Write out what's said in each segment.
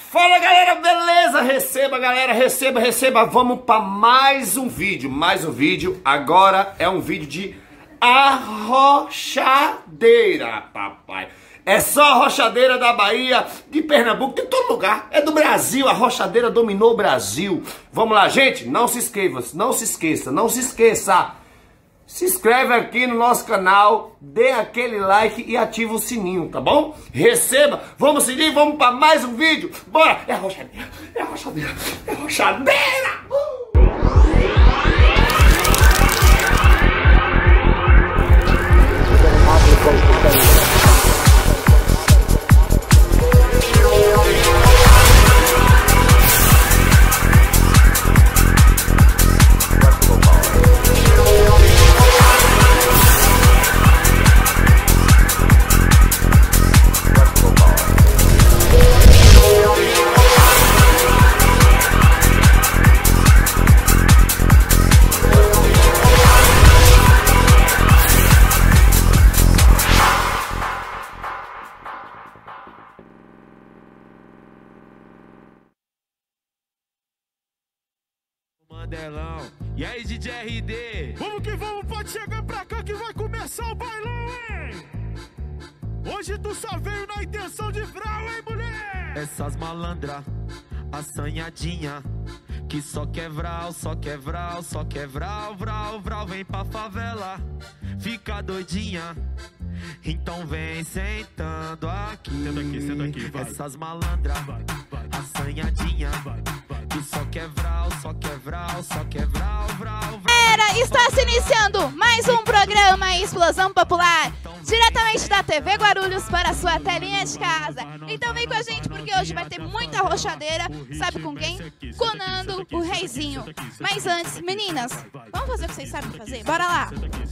Fala galera, beleza? Receba galera, receba. Vamos para mais um vídeo. Agora é um vídeo de arrochadeira, papai. É só arrochadeira da Bahia, de Pernambuco, de todo lugar. É do Brasil, a arrochadeira dominou o Brasil. Vamos lá, gente, não se esqueça. Se inscreve aqui no nosso canal, dê aquele like e ativa o sininho, tá bom? Receba, vamos seguir, vamos para mais um vídeo. Bora, é arrochadeira. Mandelão. E aí, DJ RD? Vamos que vamos, pode chegar pra cá que vai começar o bailão, hein? Hoje tu só veio na intenção de vral, hein, mulher? Essas malandra, assanhadinha, que só quer vral, vral, vem pra favela, fica doidinha. Então vem sentando aqui. Senta aqui, vai. Essas malandra, assanhadinha, que só quer vral, vral. Está se iniciando mais um programa Explosão Popular, diretamente da TV Guarulhos para a sua telinha de casa. Então vem com a gente porque hoje vai ter muita arrochadeira. Sabe com quem? Com Nando, o reizinho. Mas antes, meninas, vamos fazer o que vocês sabem fazer? Bora lá!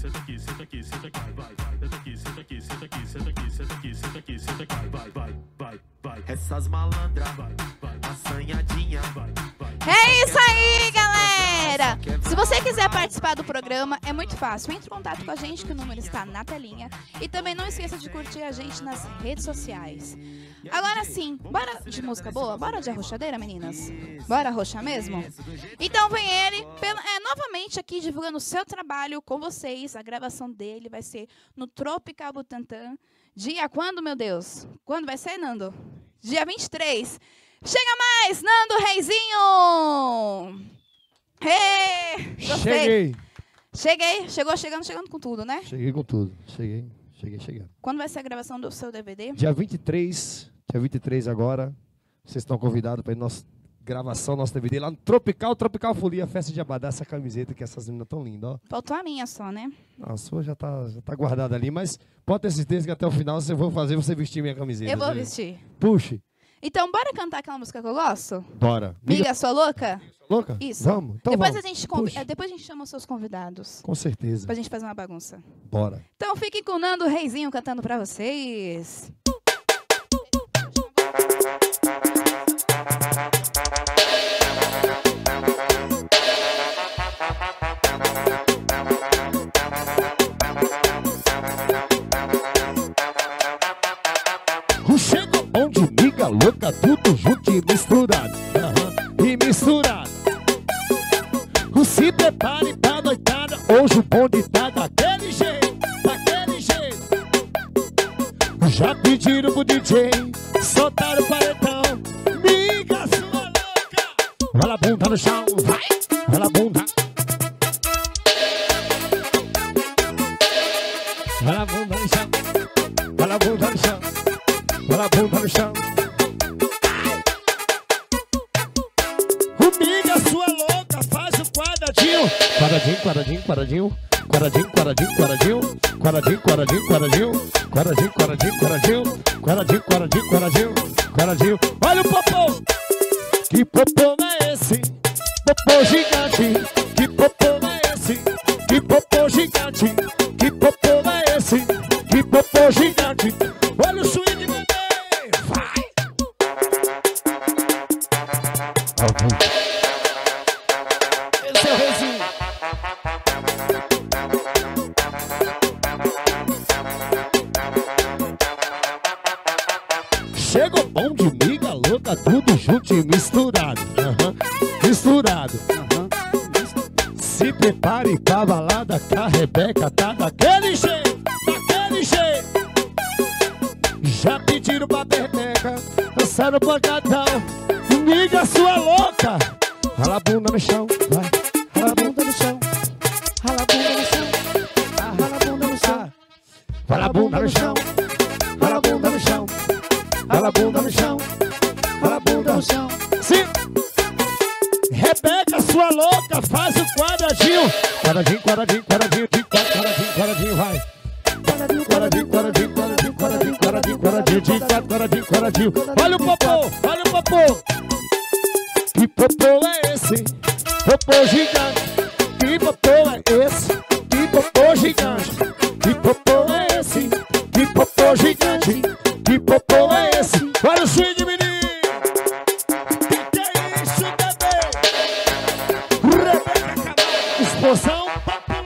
Essas malandra, assanhadinha. É isso aí, galera! Se você quiser participar do programa, é muito fácil. Entre em contato com a gente, que o número está na telinha. E também não esqueça de curtir a gente nas redes sociais. Agora sim, bora de música boa? Bora de arrochadeira, meninas? Bora arrochar mesmo? Então vem ele, novamente aqui divulgando o seu trabalho com vocês. A gravação dele vai ser no Tropical Butantã. Dia quando, meu Deus? Quando vai ser, Nando? Dia 23. Chega mais, Nando Reizinho! Gostei. Cheguei. Chegando com tudo, né? Cheguei com tudo. Cheguei chegando. Quando vai ser a gravação do seu DVD? Dia 23 agora. Vocês estão convidados para ir nossa gravação, nosso DVD lá no Tropical Folia, Festa de Abadá. Essa camiseta que essas meninas tão lindas, ó. Faltou a minha só, né? A sua já tá guardada ali, mas pode ter certeza que até o final eu vou fazer você vestir minha camiseta. Eu vou vestir. Puxe. Então, bora cantar aquela música que eu gosto? Bora. Miga Sua Louca? Louca? Isso. Vamos. Então depois, vamos. Depois a gente chama os seus convidados. Com certeza. Pra gente fazer uma bagunça. Bora. Então fiquem com o Nando Reizinho cantando pra vocês. Chega bom de miga louca, tudo junto e misturado. E misturado. Se prepare pra noitada, hoje o bonde tá daquele jeito. Já pediram pro DJ soltar o paredão. Miga sua louca. Rola a bunda no chão, vai. Rola a bunda. Rola a bunda no chão. Rola a bunda no chão. Rola a bunda no chão. Miga sua louca, faz o quadradinho. Quadradinho. Olha o popô. Que popô é esse? Popô gigante. Que popô é esse? Que popô gigante. Que popô é esse? Que popô gigante. Olha o swing, bebê. Vai. Esse é o reizinho. Chega o pão de miga louca, tudo juntinho, misturado. Misturado. Se prepare pra balada, que a Rebeca tá daquele jeito, daquele jeito. Já pediram pra Rebeca dançar no pancadão. Miga sua louca. Rala a bunda no chão, vai. Rala a bunda no chão. Rala a bunda no chão. Rala a bunda no chão. Rala a bunda no chão. Rala a bunda no chão. Rala a bunda no chão. Rala a bunda no chão. Sim. Rebeca, sua louca, faz o quadradinho. Quadradinho, quadradinho, quadradinho, quadradinho, quadradinho, vai. Quadradinho, quadradinho, quadradinho, quadradinho, quadradinho, quadradinho, quadradinho, quadradinho, quadradinho. Olha o popô, olha o popô. Que popô é esse? Popô gigante. Que popô é esse? Que popô gigante. Que popô é esse? Que popô gigante. Que popô é esse? Olha o swing, menino. Que é isso, bebê? Rebeca Camargo. Explosão popular.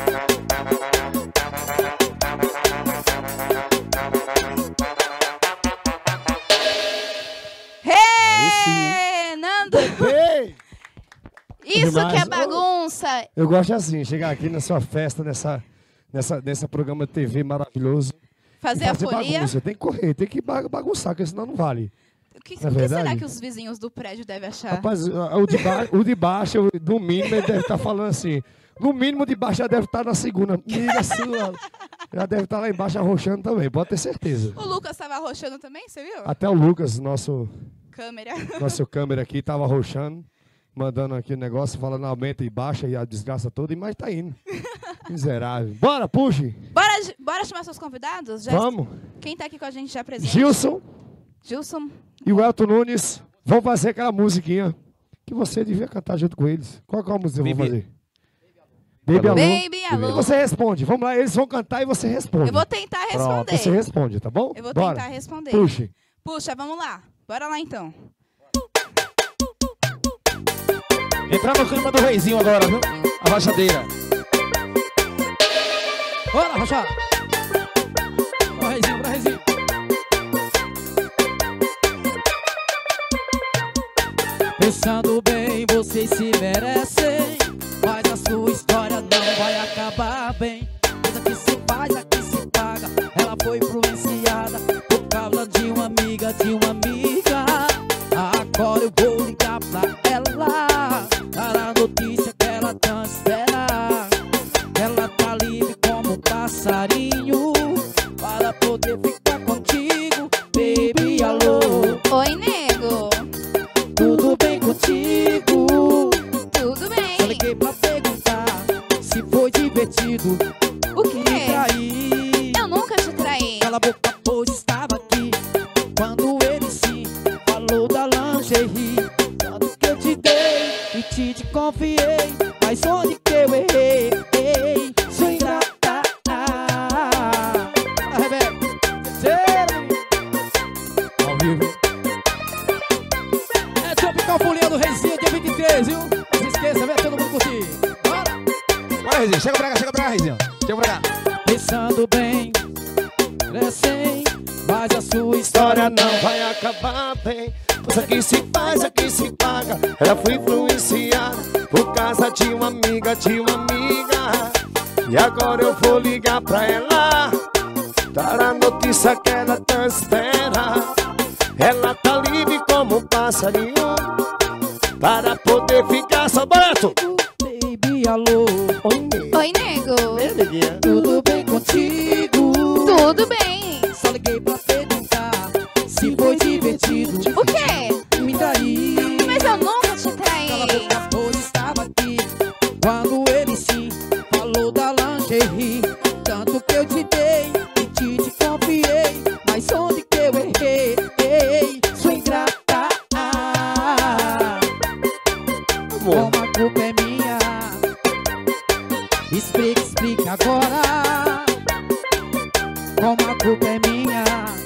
Hey, isso demais. que é bagunça. Eu gosto assim, chegar aqui na sua festa, nessa programa de TV maravilhoso. Fazer a folia. Bagunça. Tem que correr, tem que bagunçar, porque senão não vale. O que Não é verdade? será que os vizinhos do prédio devem achar? Rapaz, o de baixo, no mínimo, ele deve estar falando assim. No mínimo, de baixo já deve estar na segunda. Miga sua. Já deve estar lá embaixo arrochando também, pode ter certeza. O Lucas estava arrochando também, você viu? Até o Lucas, nosso câmera aqui, estava arrochando, mandando aqui o negócio, falando aumenta e baixa e a desgraça toda, mas tá indo. Miserável. Bora, puxe. Bora chamar seus convidados? Já Vamos. Quem tá aqui com a gente já presente? Gilson e o Elton Nunes vão fazer aquela musiquinha que você devia cantar junto com eles. Qual é a música que vão fazer? Baby Alô. Baby Alô. E você responde. Vamos lá, eles vão cantar e você responde. Eu vou tentar responder. Pronto, você responde, tá bom? Eu vou Bora. tentar responder. Puxe. Puxa, vamos lá. Bora lá então. Entrar no clima do reizinho agora, viu? A baixadeira. Bora, Rocha. Bora, reizinho, bora, reizinho. Pensando bem, vocês se merecem, mas a sua história não vai acabar bem. Coisa que se faz, aqui se paga. Ela foi influenciada por causa de uma amiga, Agora eu vou ligar pra ela, dar a notícia que ela tanto espera. Ela tá livre como um passarinho, para poder ficar contigo. Baby, alô. Oi, nego. Tudo bem contigo? Tudo bem. Só liguei pra perguntar se foi divertido. O quê? Me trair. Eu nunca te traí. Cala a boca, pois estava aqui quando ele sim falou da lingerie. Tanto que eu te dei e te confiei, mas onde que eu errei? Sou ingrata. A Rebeca, ao vivo. É Tropical Folia do Reizinho, dia 23, viu? Não se esqueça, vem todo mundo curtir. Bora! Bora, Reizinho, chega pra cá, Reizinho. Chega pra cá. Pensando bem, crescem, mas a sua história não vai acabar bem. Pois aqui se faz, aqui se paga. Ela foi influenciada por causa de uma amiga, E agora eu vou ligar pra ela, dar a notícia que ela tanto espera. Ela tá livre como um passarinho, para poder ficar saboroso. Baby, alô. Oi, nego. Tudo bem contigo? Tudo bem. Só liguei pra perguntar se foi divertido. O quê? Me trair. Mas eu nunca te Cala a traí. boca, pois estava aqui quando ele sim falou da lingerie. Tanto que eu te dei e te confiei, mas onde que eu errei? Sou ingrata. Como a culpa é minha, explica agora. Como a culpa é minha,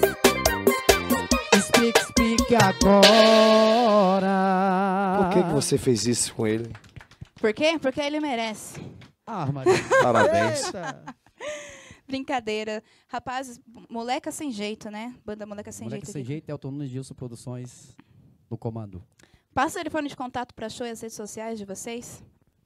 explica agora. Por que você fez isso com ele? Por quê? Porque ele merece. Ah, Maria. Parabéns. Eita. Brincadeira. Rapazes, moleca sem jeito, né? Banda Moleca Sem Moleque Jeito. sem aqui. jeito, Elton Nunes, Gilson Produções. no comando. Passa o telefone de contato para show e as redes sociais de vocês.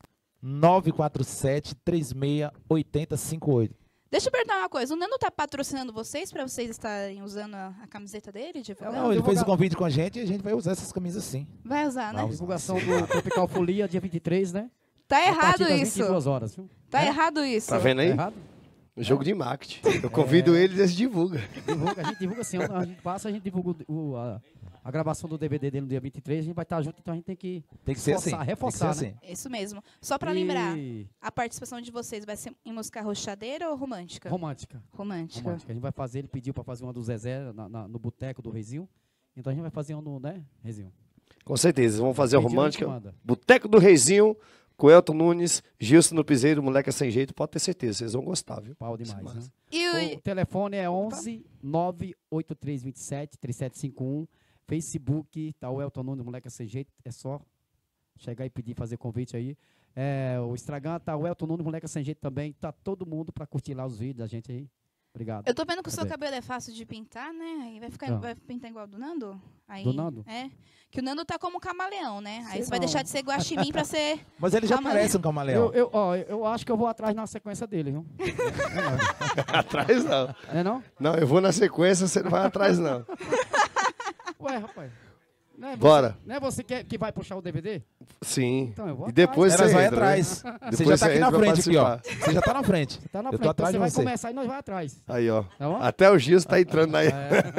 947-368058. Deixa eu perguntar uma coisa. O Nando tá patrocinando vocês para vocês estarem usando a camiseta dele? Não, ele fez o convite com a gente e a gente vai usar essas camisas sim. Vai usar, né? Vai. Divulgação do Tropical Folia, dia 23, né? Tá A errado partir das isso. 22 horas, viu? Tá errado isso. Tá vendo aí? Tá errado? Jogo de marketing. Eu convido eles e eles divulgam. A gente divulga assim, a gente passa, a gente divulga a gravação do DVD dele no dia 23, a gente vai estar junto, então a gente tem que ser assim. reforçar, tem que ser né? assim. Isso mesmo. Só pra lembrar, a participação de vocês vai ser em música rochadeira ou romântica? Romântica. Romântica. A gente vai fazer, ele pediu pra fazer uma do Zezé no boteco do Reizinho, então a gente vai fazer uma no, né, Reizinho? Com certeza, vamos fazer a Pediu, romântica. a gente manda. Boteco do Reizinho, com Elton Nunes, Gilson no Piseiro, Moleque Sem Jeito. Pode ter certeza, vocês vão gostar, viu? Pau demais, né? E O telefone é 11 98327 3751. Facebook, tá o Elton Nunes, Moleque Sem Jeito. É só chegar e pedir, fazer convite aí. O Instagram tá o Elton Nunes, Moleque Sem Jeito também. Tá todo mundo pra curtir lá os vídeos da gente aí. Obrigado. eu tô vendo que o seu Cadê? cabelo é fácil de pintar, né? Aí vai ficar, Ah. vai pintar igual do Nando? Aí, Do Nando? É. Que o Nando tá como camaleão, né? Aí Sei você vai não. deixar de ser guaxinim pra ser... Mas ele já Camaleão. parece um camaleão. Eu acho que eu vou atrás na sequência dele, viu? Atrás não. Não é não? Não, eu vou na sequência, você não vai atrás não. Ué, rapaz. Não é você, Bora. Não é você que vai puxar o DVD? Sim. Então eu vou E depois Elas você vai entra, atrás. né? Você Depois já tá aqui você na entra pra frente, aqui, ó. participar. Você já tá na frente. Tá na Eu tô frente, então atrás você de vai você. começar e nós vai atrás. Aí, ó. Tá bom? Até o Gilson tá entrando aí.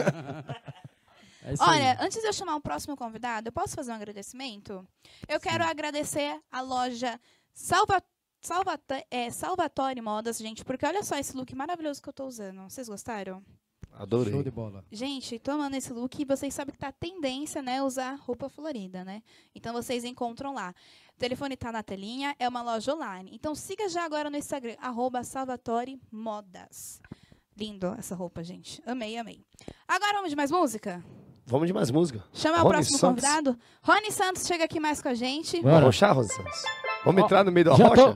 É isso Olha, aí. antes de eu chamar o próximo convidado, eu posso fazer um agradecimento? Eu quero agradecer a loja Salvatore Modas, gente, porque olha só esse look maravilhoso que eu tô usando. Vocês gostaram? Adorei. Show de bola. Gente, tomando esse look, vocês sabem que tá tendência, né, usar roupa florida, né? Então vocês encontram lá. O telefone tá na telinha, é uma loja online. Então siga já agora no Instagram, @Salvatore Modas. Lindo essa roupa, gente. Amei, amei. Agora vamos de mais música? Vamos de mais música. Chama o Rony próximo Santos. convidado. Rony Santos chega aqui mais com a gente. Bora. Arrochar, Rony Santos? Vamos entrar no meio da Já rocha?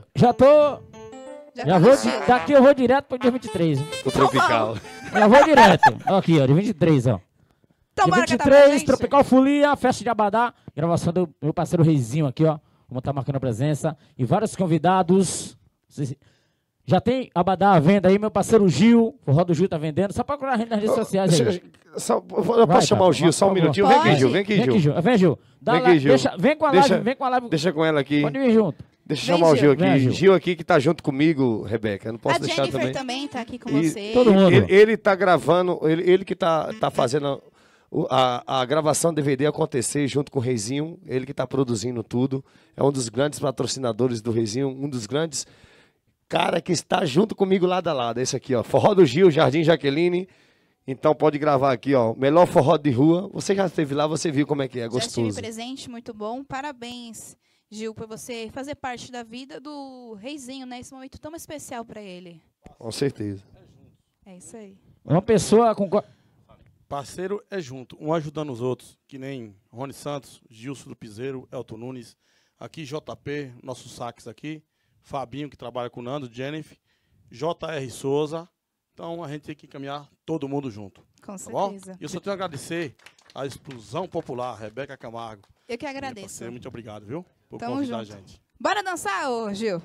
Já vou, conheci. daqui eu vou direto pro dia 23. O tropical. Já vou direto. Ó, aqui, ó, dia 23, ó. Então Dia bora cantar pra 23, gente? Tropical Folia, festa de Abadá, gravação do meu parceiro Reizinho aqui, ó. Vamos estar marcando a presença. E vários convidados. Já tem Abadá à venda aí, meu parceiro Gil. O Forró do Gil tá vendendo. Só procurar a gente nas redes sociais aí. Eu Vai, posso chamar tá. o Gil só um Por favor. minutinho? Vem aqui, Pode. Gil. Vem aqui, Vem aqui, Gil. Gil. Vem, Gil. Dá Vem lá, aqui, Gil. vem com a Deixa- live, vem com a live. Deixa com ela aqui. Pode vir junto. Deixa eu Vem, chamar o Gil. Gil aqui. Vem, Gil. Gil aqui que tá junto comigo, Rebeca. Eu não posso A deixar Jennifer também. também tá aqui com E- você. Todo mundo. Ele tá gravando, ele que tá fazendo a gravação do DVD acontecer junto com o Reizinho, ele que tá produzindo tudo. É um dos grandes patrocinadores do Reizinho, um dos grandes cara que está junto comigo lado a lado. Esse aqui, ó, Forró do Gil, Jardim Jaqueline. Então pode gravar aqui, ó, melhor forró de rua. Você já esteve lá, você viu como é que é, Já estive gostoso. presente, muito bom. Parabéns, Gil, por você fazer parte da vida do Reizinho, né? Esse momento tão especial pra ele. Com certeza. É isso aí. Uma pessoa com... Parceiro é junto, um ajudando os outros, que nem Rony Santos, Gilson do Piseiro, Elton Nunes, aqui JP, nossos saques aqui, Fabinho, que trabalha com o Nando, Jennifer, JR Souza. Então a gente tem que caminhar todo mundo junto, Com tá bom? certeza. E eu só tenho a agradecer à Explosão Popular, Rebeca Camargo. Eu que minha agradeço. parceira, muito obrigado, viu? Por Tamo convidar junto. a gente. Bora dançar, ô Gil?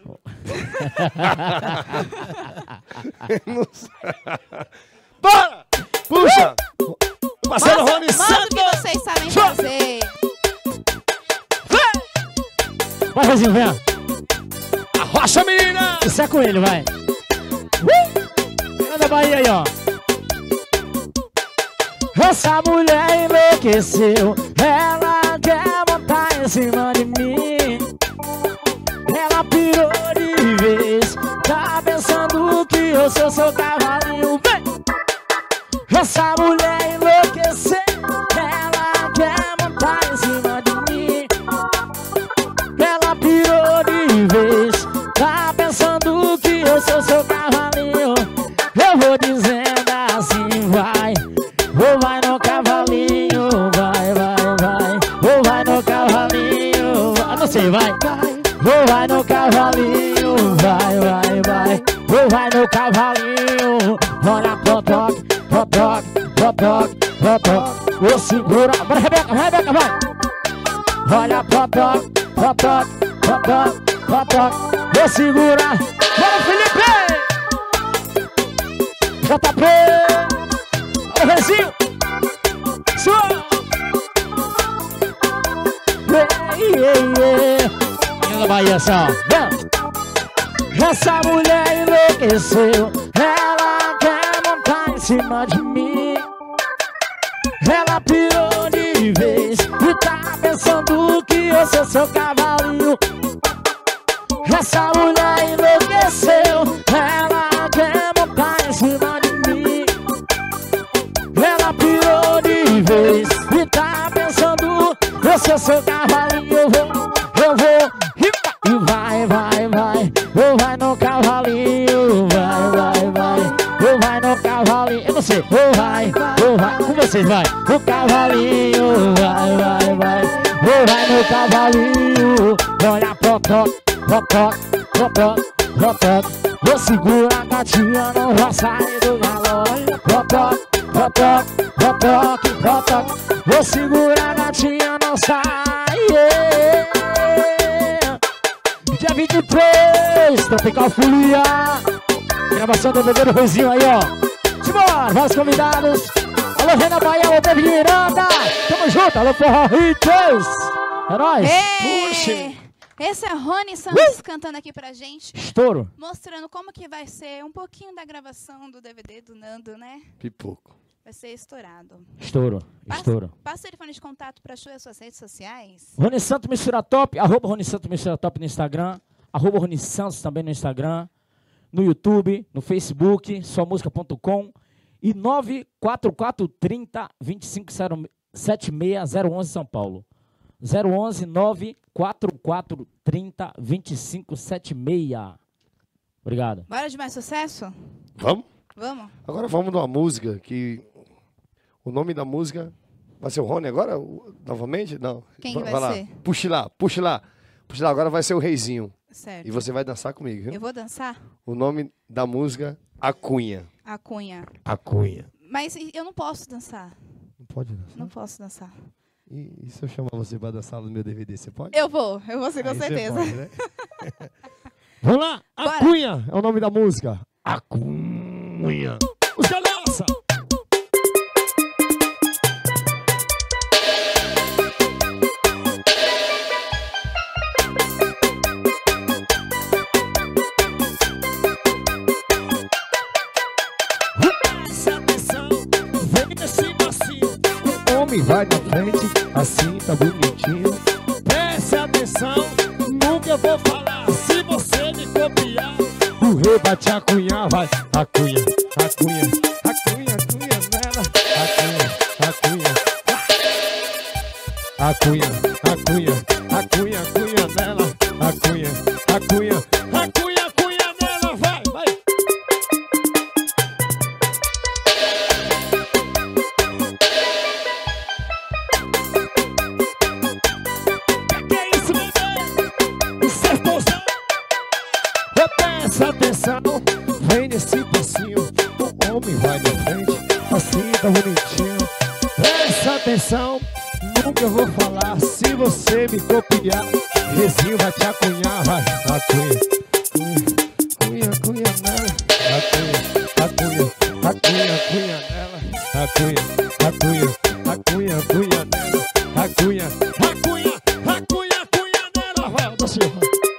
Bora! Puxa! Parceiro Rony Manda o Santos! que vocês sabem fazer. Vai, Reizinho, vem. Arrocha, menina! Isso é com ele, vai. Manda Bahia aí, ó. Essa mulher enlouqueceu. Ela quer montar em cima de mim. Ela pirou de vez. Tá pensando que eu sou seu cavalinho. Vem! Essa mulher enlouqueceu. Ela quer montar em cima de mim. Ela pirou de vez. Tá pensando que eu sou seu cavalinho. Eu vou dizendo assim, vai. Ou vai no cavalinho, vai, vai, vai. Ou vai no cavalinho, vai. Não sei, vai. Ou vai no cavalinho, vai, vai, vai. Ou vai no cavalinho. Olha pro toque, pro toque, toque, vou segura. Bora, Rebeca, Rebeca, vai. Olha pro toque, vou segura. Bora, Felipe. JP. Olha o Rezinho. Sua. Da Bahia, só. Essa mulher enlouqueceu. Ela quer montar em cima de mim. Ela pirou de vez e tá pensando que eu sou seu cavalinho. Essa mulher enlouqueceu. Ela quer montar em cima de mim. Ela pirou de vez e tá pensando que eu sou seu cavalinho. Eu vou e vai, vai, vai. Eu vai no cavalinho. Vai, vai, vai. Eu vai no cavalinho. Eu não sei. Eu vai. Com vocês, vai. O cavalinho. Vai, vai, vai. Eu vai no cavalinho. Olha pro toque. Vou segurar a gatinha, não vai sair do galão. Pro toque. Vou segurar a gatinha, não sai. Dia 23, Tropical Folia. Gravação do DVD do Roizinho aí, ó. Simbora, vários convidados. Alô, Renan Bahia, alô, David Miranda. Tamo junto, alô, Forró Hits. É nóis. Puxa. Esse é Rony Santos cantando aqui pra gente. Estouro. Mostrando como que vai ser um pouquinho da gravação do DVD do Nando, né? Pipoco. Vai ser estourado. Estouro. Passa o telefone de contato pra as suas redes sociais. Rony Santos Mistura Top, arroba Rony Santos Mistura Top no Instagram, arroba Rony Santos também no Instagram, no YouTube, no Facebook, soamusica.com e 94430-2576-011 São Paulo. 011-94430-2576. Obrigado. Bora de mais sucesso? Vamos? Vamos. Agora vamos numa música que... O nome da música... Vai ser o Rony agora? Novamente? Não. Quem vai lá. ser? Puxe lá. Agora vai ser o Reizinho. Certo. E você vai dançar comigo, viu? Eu vou dançar? O nome da música, A Cunha. A Cunha. A Cunha. Mas eu não posso dançar. Não pode dançar? Não posso dançar. E se eu chamar você para dançar no meu DVD, você pode? Eu vou sim, com certeza. Pode, né? Vamos lá, Bora. A Cunha é o nome da música. A Cunha. Música nossa. Presta atenção, vem nesse macio. O homem vai na frente, assim tá bonitinho. Presta atenção, nunca eu vou falar. Se você me copiar, o rei vai te acunhar, vai. A Cunha nela. A Cunha nela. A Cunha nela, vai. Que é isso, bebê? Isso é explosão. Presta atenção, vem nesse passinho. O homem vai na frente, assim tá bonitinho. Presta atenção, nunca eu vou falar. Se você me copiar, Rezinho vai te acunhar, vai. A Cunha nela. A Cunha nela. A Cunha nela. A Cunha nela, vai. Da Silva.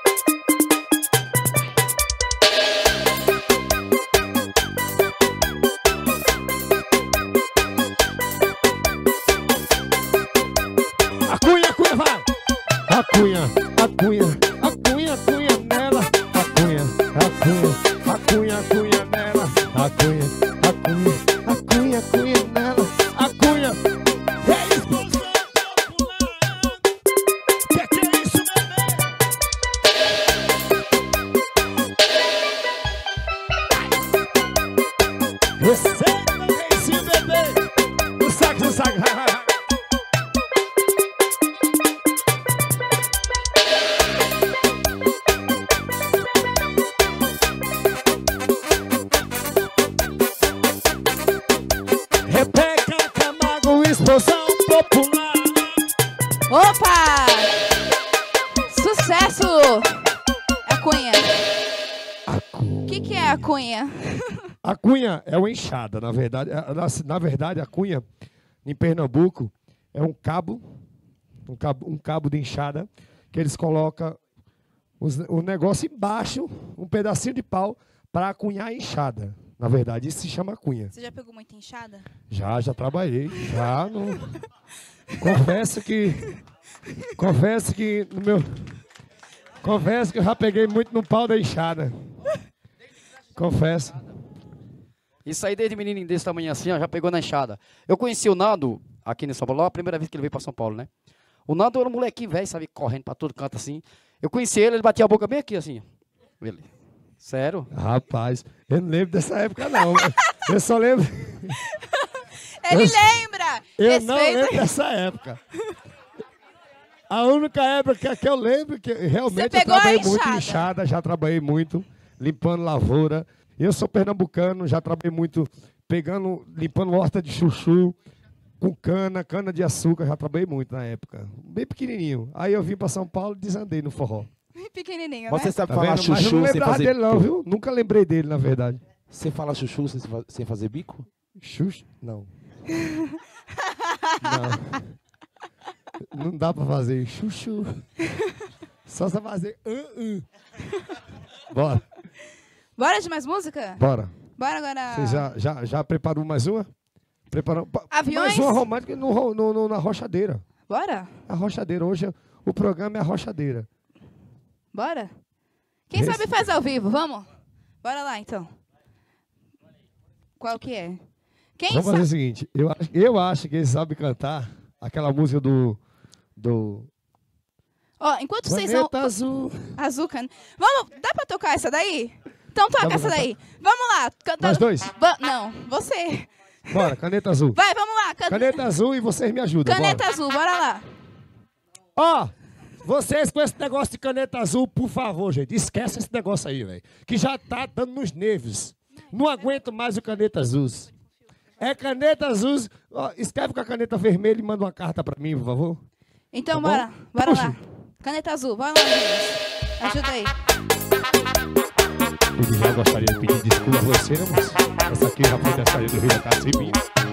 A Cunha vai! A Cunha nela! A Cunha nela! A Cunha nela! A Cunha! É explosão popular! Que é isso, bebê? Receba esse bebê! O saco! Opa! Sucesso! A cunha. O que é a cunha? A cunha é uma enxada, na verdade. Na verdade, a cunha, em Pernambuco, é um cabo de enxada, que eles colocam o negócio embaixo, um pedacinho de pau, para acunhar a enxada. Na verdade, isso se chama cunha. Você já pegou muita enxada? Já trabalhei. Já no... Confesso que no meu... Confesso que eu já peguei muito no pau da enxada. Confesso. Isso aí desde menininho desse tamanho assim, ó, já pegou na enxada. Eu conheci o Nando aqui em São Paulo, a primeira vez que ele veio para São Paulo, né? O Nando era um molequinho velho, sabe, correndo para todo canto assim. Eu conheci ele batia a boca bem aqui assim. Ele. Sério? Rapaz, eu não lembro dessa época não. Eu só lembro... Ele lembra! Eu não lembro dessa época. A única época que eu lembro que realmente eu trabalhei muito em enxada, já trabalhei muito limpando lavoura. Eu sou pernambucano, já trabalhei muito limpando horta de chuchu, com cana de açúcar, já trabalhei muito na época. Bem pequenininho. Aí eu vim para São Paulo e desandei no forró. Pequenininho, Você né? sabe Tá falar vendo? Mas eu chuchu não sem lembrava fazer dele não, viu? Nunca lembrei dele, na verdade. Você fala chuchu sem fazer bico? Xuxa? Não. Não dá pra fazer chuchu. Só se fazer Bora. Bora de mais música? Bora. Bora agora. Você já preparou mais uma? Preparou Aviões? mais uma romântica na rochadeira. Bora? A rochadeira. Hoje o programa é a rochadeira. Bora? Quem sabe faz ao vivo, vamos? Bora lá, então. Qual que é? Vamos fazer o seguinte, eu acho que ele sabe cantar aquela música do... Ó, enquanto vocês são... Azul. Azul, vamos, dá pra tocar essa daí? Então toca essa daí. Vamos lá. Canta... Nós dois? Não, você. Bora, caneta azul. Vai, vamos lá. Caneta azul e vocês me ajudam. Caneta azul, bora lá. Ó, vocês com esse negócio de caneta azul, por favor, gente, esquece esse negócio aí, velho. Que já tá dando nos nervos. Não aguento mais o caneta azul. É caneta azul. Ó, escreve com a caneta vermelha e manda uma carta pra mim, por favor. Então, tá bora lá. Caneta azul, bora lá, meninas. Ajuda aí. Eu já gostaria de pedir desculpa a você, né, moço? Essa aqui já foi da saída do Rio da Cacibinha.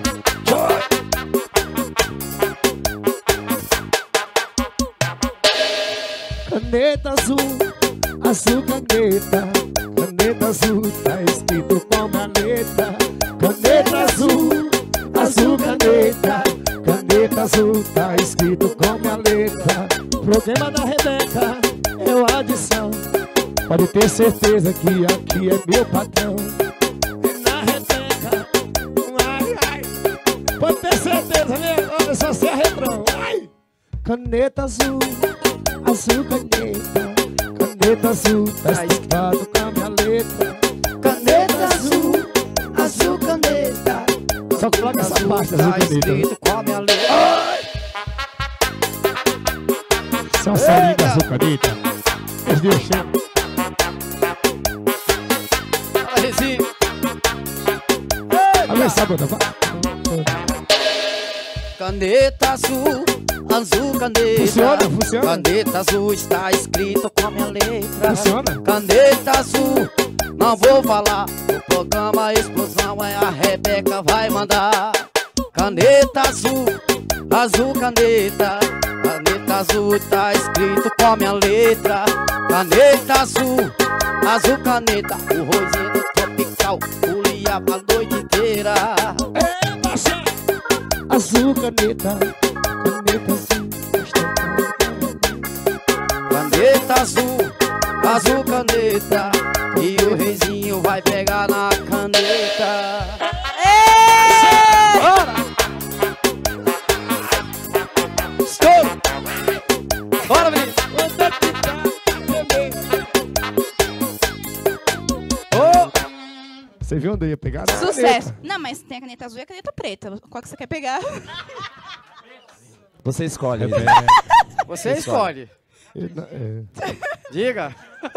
Caneta azul, azul caneta. Caneta azul, tá escrito como a letra. Caneta azul, azul caneta. Caneta azul, tá escrito como a letra. Problema da Rebeca é o adição. Pode ter certeza que aqui é meu patrão. Na Rebeca, ai. Pode ter certeza, né? Olha só se é refrão. Ai! Caneta azul, azul caneta. Caneta azul, tá escrito com a minha letra. Caneta azul, azul caneta. Só coloca essa parte azul caneta. Com a minha letra. São salinha azul caneta. Os dias chegam. Alô, Sabota, vai. Caneta azul, azul caneta. Funciona? Caneta azul está escrito com a minha letra. Funciona? Caneta azul, não vou falar. O programa Explosão é a Rebeca vai mandar. Caneta azul, azul caneta. Caneta azul está escrito com a minha letra. Caneta azul, azul caneta. O rosinho tropical, folia a noite inteira. Azul caneta. Caneta azul. Caneta azul, azul caneta. E o reizinho vai pegar na caneta. Bora! Estouro! Bora, menino! Você viu onde eu ia pegar? Sucesso. Não, mas tem a caneta azul e a caneta preta. Qual que você quer pegar? Você escolhe. Você escolhe. Diga.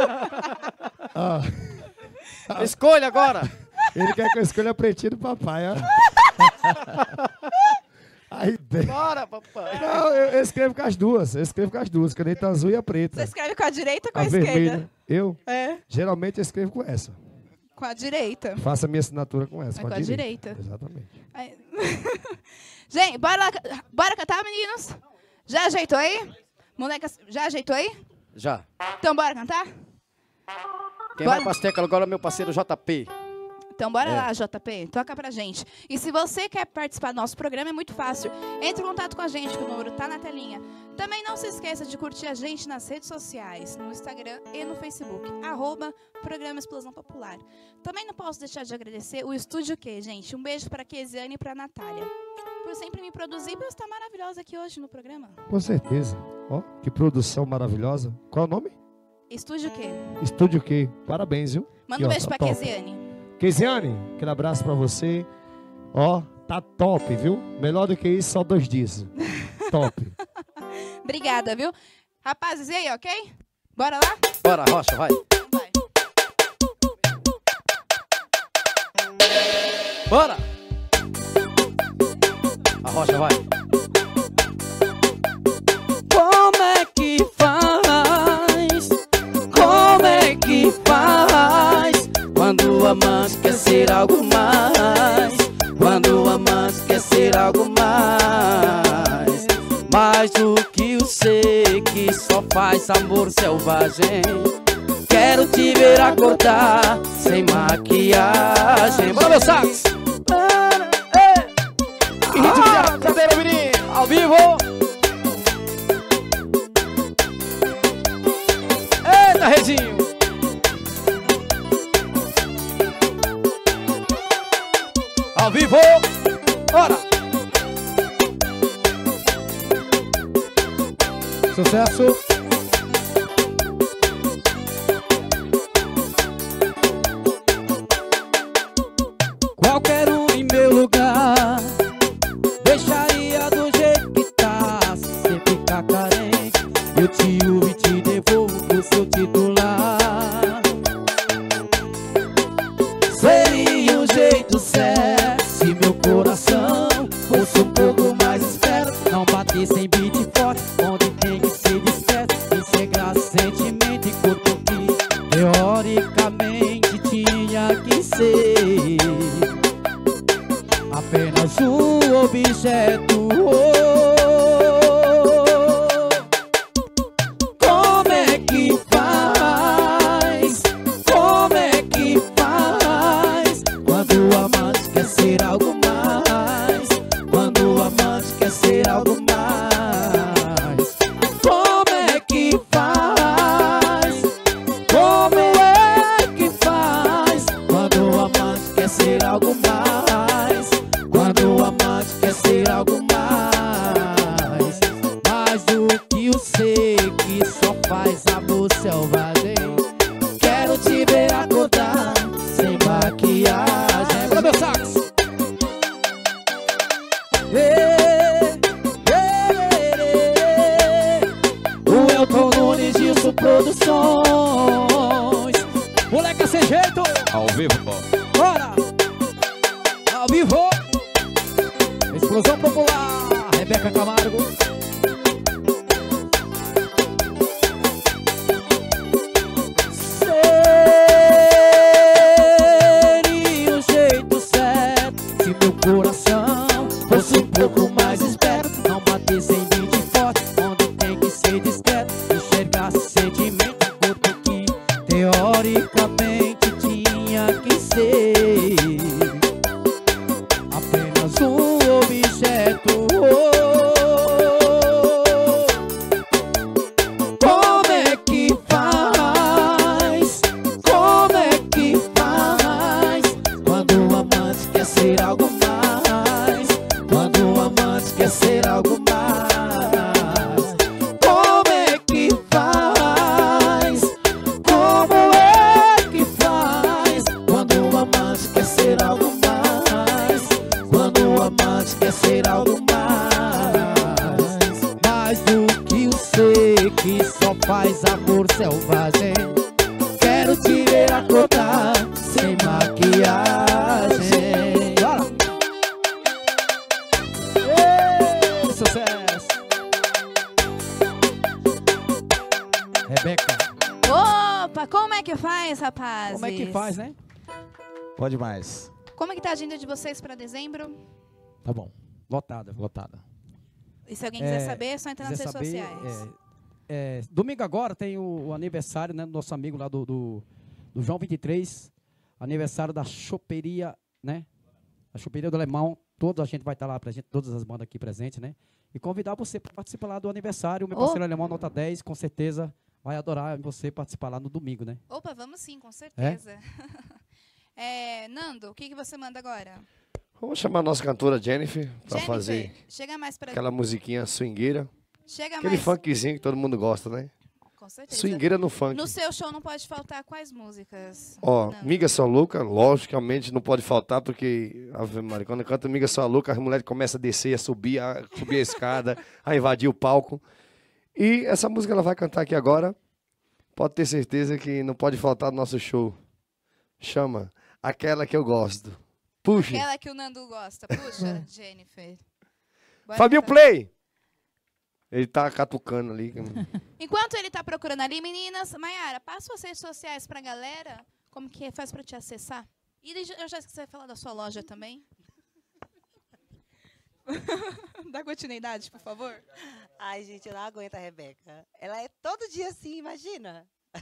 Escolha agora. Ele quer que eu escolha a pretinha do papai, ó. A ideia. Bora, papai. Não, eu escrevo com as duas. Eu escrevo com as duas, caneta azul e a preta. Você escreve com a direita ou com A a esquerda? vermelha. Eu, É, geralmente, eu escrevo com essa. com a direita. Faço a minha assinatura com essa, É com a direita. direita. Exatamente. Aí- Gente, bora cantar, meninos? Já ajeitou aí? Molecas, já ajeitou aí? Já. Então bora cantar? Quem Bora. vai pras teclas agora é meu parceiro JP. Então bora lá, JP, toca pra gente. E se você quer participar do nosso programa, é muito fácil. Entre em contato com a gente, que o número tá na telinha. Também não se esqueça de curtir a gente nas redes sociais, no Instagram e no Facebook, @Programa Explosão Popular. Também não posso deixar de agradecer o Estúdio Q, gente. Um beijo pra Kesiane e pra Natália. Por sempre me produzir e por estar maravilhosa aqui hoje no programa. Com certeza. Ó, que produção maravilhosa. Qual é o nome? Estúdio Q. Estúdio Q. Parabéns, viu? Manda E, um ó, beijo tá pra top. Kesiane. Keisiane, aquele abraço pra você. Ó, tá top, viu? Melhor do que isso, só 2 dias. Top. Obrigada, viu? Rapazes, e aí, ok? Bora lá? Bora, Rocha, vai. Vai. Bora! A Rocha, vai. Como é que faz? Como é que faz? Quando o amante quer ser algo mais. Quando o amante quer ser algo mais. Mais do que eu sei que só faz amor selvagem. Quero te ver acordar sem maquiagem. Bora, meu sax! Que ritmo de arracadeira, menino! Ao vivo! Eita, Rezinho! Ao vivo! Bora! Sucesso. Qualquer um em meu lugar deixaria do jeito que tá. Se você ficar carente, eu te uso e te devolvo pro seu titular. Seria o jeito certo se meu coração fosse um pouco mais esperto. Não bater sem beat forte, onde tem que ser discreto. E chegar sentimento enquanto que teoricamente tinha que ser apenas um objeto. Como é que faz? Como é que faz? Quando o amante quer ser algo mais. Quando o amante quer ser algo mais. Como é que faz? Como é que faz? Quando o amante quer ser algo mais. Quando o amante quer ser algo mais. Mais do que eu sei que só faz amor selvagem. Quero te ver acordar sem maquiagem. Bora, meu sax! O Elton Nunes, Gilson Produções. Moleque sem jeito. Ao vivo, Bora! Ao vivo! Explosão Popular, Rebeca Camargo. Seria o jeito certo se meu coração fosse um pouco mais esperto. Não bater sem beat forte, onde tem que ser discreto. Enxergasse sentimento, corpo que teoricamente tinha que ser apenas um objeto. Como é que faz? Como é que faz? Quando o amante quer ser algo mais. Quando o amante quer ser algo mais. Como é que faz? Como é que faz? Quando o amante quer ser algo mais. Quando o amante quer ser algo mais. Mais do que eu sei que só faz amor selvagem. Quero te ver acordar sem maquiagem. Bora! como é que faz, rapazes? Como é que faz, né? Pode mais. Como é que tá a agenda de vocês para dezembro? Tá bom. Lotada. Lotada. E se alguém quiser saber, é só entrar nas redes sociais. Domingo agora tem o aniversário, né, do nosso amigo lá do João 23. Aniversário da choperia, né? A choperia do Alemão. Toda a gente vai estar lá presente, todas as bandas aqui presentes, né? E convidar você para participar lá do aniversário. O meu parceiro alemão, nota 10, com certeza vai adorar você participar lá no domingo, né? Opa, vamos sim, com certeza. Nando, o que você manda agora? Vamos chamar a nossa cantora Jennifer para fazer chega mais pra... aquela musiquinha swingueira. Chega Aquele mais... funkzinho que todo mundo gosta, né? Com certeza. Swingueira no funk. No seu show não pode faltar quais músicas? Ó, Miga Só Louca, logicamente não pode faltar, porque Ave Maria, quando canta Miga Só Louca, as mulheres começam a descer, a subir a escada, a invadir o palco. E essa música ela vai cantar aqui agora. Pode ter certeza que não pode faltar no nosso show. Chama Aquela Que Eu Gosto. Puxa. Aquela que o Nando gosta. Puxa, Jennifer. Bora Fabinho cantar. Play! Ele tá catucando ali. Enquanto ele tá procurando ali, meninas, Mayara, passa suas redes sociais pra galera. Como que faz pra te acessar? E eu já esqueci de falar da sua loja também. Dá continuidade, por favor. Ai, gente, eu não aguento a Rebeca. Ela é todo dia assim, imagina.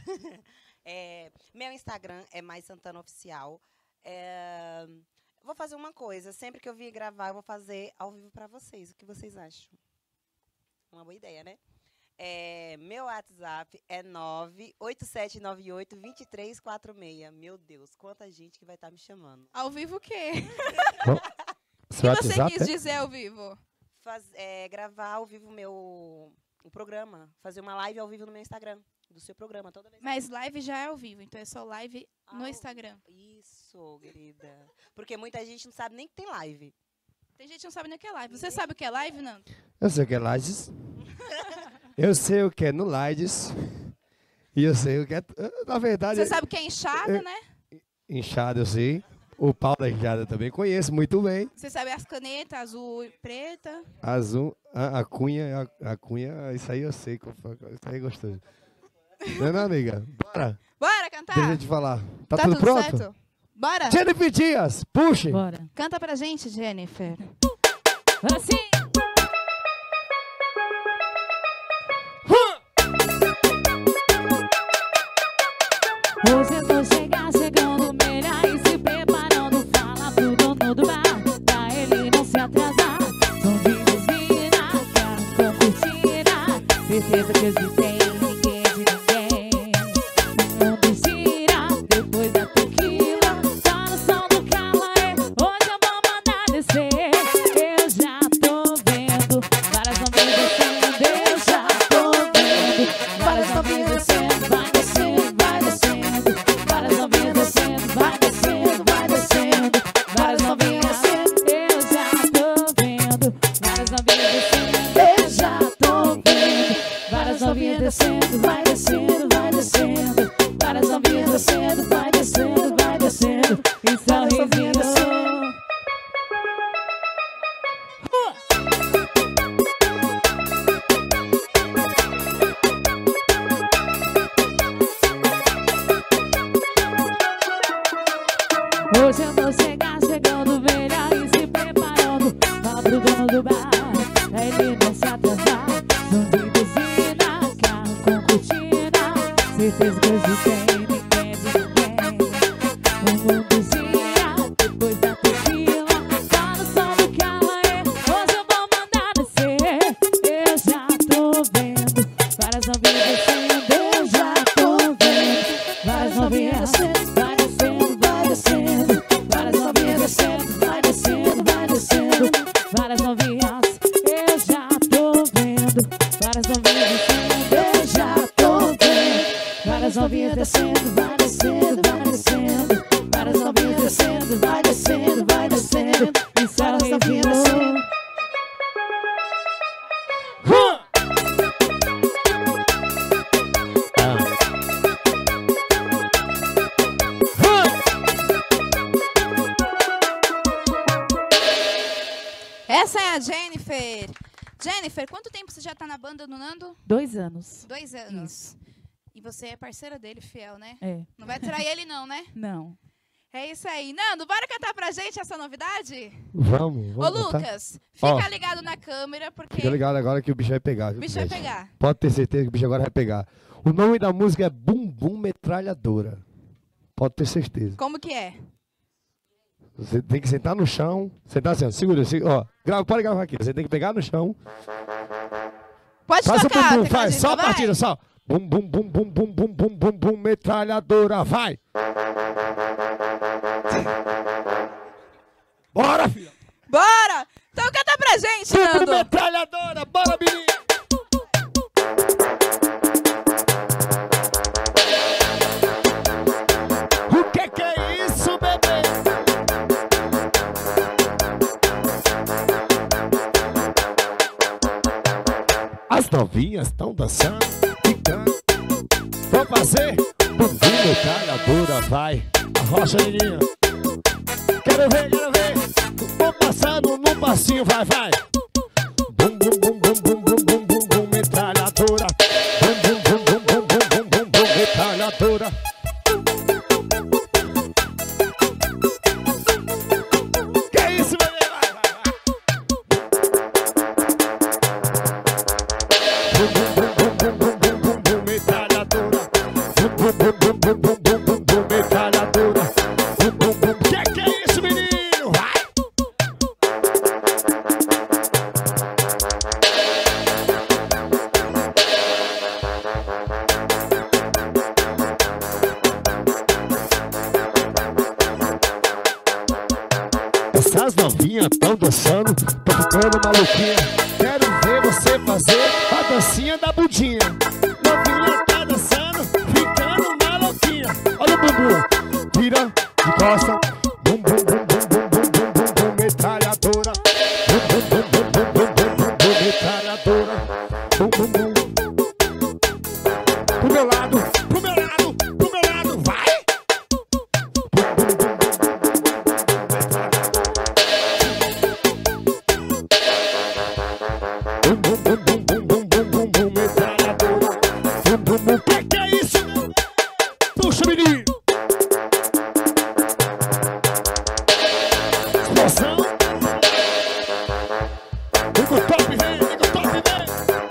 Meu Instagram é Mais Santana Oficial. Vou fazer uma coisa. Sempre que eu vir gravar, eu vou fazer ao vivo pra vocês. O que vocês acham? Uma boa ideia, né? Meu WhatsApp é 98798-2346. Meu Deus, quanta gente que vai estar me chamando. Ao vivo o quê? O Seu que você WhatsApp, quis dizer ao vivo? Gravar ao vivo o programa. Fazer uma live ao vivo no meu Instagram. Do seu programa, toda vez. Mas live já é ao vivo, então é só live no Instagram. Isso, querida. Porque muita gente não sabe nem que tem live. Tem gente que não sabe nem o que é live. Você sabe o que é live, Nando? Eu sei o que é Lides. Eu sei o que é no Lides. E eu sei o que é... Na verdade... Você sabe o que é inchada, né? Inchada, eu sei. O pau da inchada também conheço muito bem. Você sabe as canetas azul e preta? Azul, a cunha, isso aí eu sei. Isso aí é gostoso. Não, amiga? Bora. Bora cantar? Deixa eu te falar. Tá tudo tudo pronto? certo? Bora. Jennifer Dias, puxe. Bora. Canta pra gente, Jennifer. Assim. Hoje eu tô chegando melhor e se preparando. Fala pro dono do bar, pra ele não se atrasar. Som de buzina, carro com cortina. Certeza que hoje tem ninguém de ninguém. O mundo gira depois da tequila. Tá no som do Calaé, hoje eu vou mandar descer. Eu já tô vendo várias novinhas descendo. Eu já tô vendo várias novinhas descendo. Vai descendo, vai descendo. Várias novinhas descendo, vai descendo, vai descendo. Várias novinhas descendo. Eu já tô vendo várias novinhas descendo. Eu já tô vendo várias novinhas descendo, vai descendo, vai descendo. Várias novinhas descendo, vai descendo, vai descendo. E sorrisinho. Hoje eu vou chegando melhor e se preparando. Fala pro dono do bar, pra ele não se atrasar. Som de buzina, carro com cortina. Certeza que hoje tem ninguém de ninguém. O mundo gira depois da tequila. Tá no som do Calaé, hoje eu vou mandar descer. Eu já tô vendo várias novinhas descendo. Eu já tô vendo várias novinhas descendo. Vai descendo, vai descendo. Várias novinhas descendo, vai descendo, vai descendo. Várias novinhas, eu já tô vendo. Várias novinhas descendo, eu já tô vendo. Várias novinhas descendo, vai descendo, vai descendo. Várias novinhas descendo, vai descendo, vai descendo. E várias novinhas descendo. Essa é a Jennifer. Jennifer, quanto tempo você já tá na banda do Nando? 2 anos. 2 anos. E você é parceira dele, fiel, né? É. Não vai trair ele não, né? Não. É isso aí. Nando, bora cantar pra gente essa novidade? Vamos. Ô, cantar. Lucas, Ó. fica ligado na câmera, porque Fica ligado agora que o bicho vai pegar. o Viu, bicho vai Pivete? pegar. Pode ter certeza que o bicho agora vai pegar. O nome da música é Bumbum Metralhadora. Pode ter certeza. Como que é? Você tem que sentar no chão. Sentar assim, ó. Segura. Ó, pode gravar aqui. Você tem que pegar no chão. Pode Faz o tocar, bumbum, faz. Só a vai. partida, só. Bum, bum, bum, bum, bum, bum, bum, bum, bum, metralhadora. Vai. Bora, filha. Bora! Então canta pra gente, Bumbum Nando. metralhadora. Bora, menino. O que é isso, bebê? As novinhas estão dançando, ficando. Vou fazer bumbum metralhadora, vai. Arrocha, menina. Quero ver, quero ver. Vou passando num passinho, vai, vai. Bum, bum, bum, bum, bum, bum, bum, bum, bum, metralhadora. Bum, bum, bum, bum, bum, bum, bum, bum, bum, metralhadora. Que isso, bebê? Vai, vai, vai. Bum, bum, bum, bum, bum, bum, bum, bum, metralhadora. Bum, bum, bum, bum, bum, bum, bum, bum, metralhadora. Bum, bum, bum. Que é isso, menino? Vai. Essas novinhas tão dançando, tô ficando maluquinha. Quero ver você fazer a dancinha da budinha. Novinha tá dançando, ficando maluquinha. Olha o bumbum, vira de costa. Bum, bum, bum, bum, bum, bum, bum, bum, bum, metralhadora. Bum, bum, bum, bum, bum, bum, bum, bum, bum, metralhadora. Bum, bum, bum. Pro meu lado, pro meu lado, pro meu lado, vai! Bum, bum, bum, bum, bum, bum, bum, bum, bum, metralhadora. Bum, bum, bum. Que é isso? Puxa, menino! Explosão! Liga o top, vem! Liga o top, vem!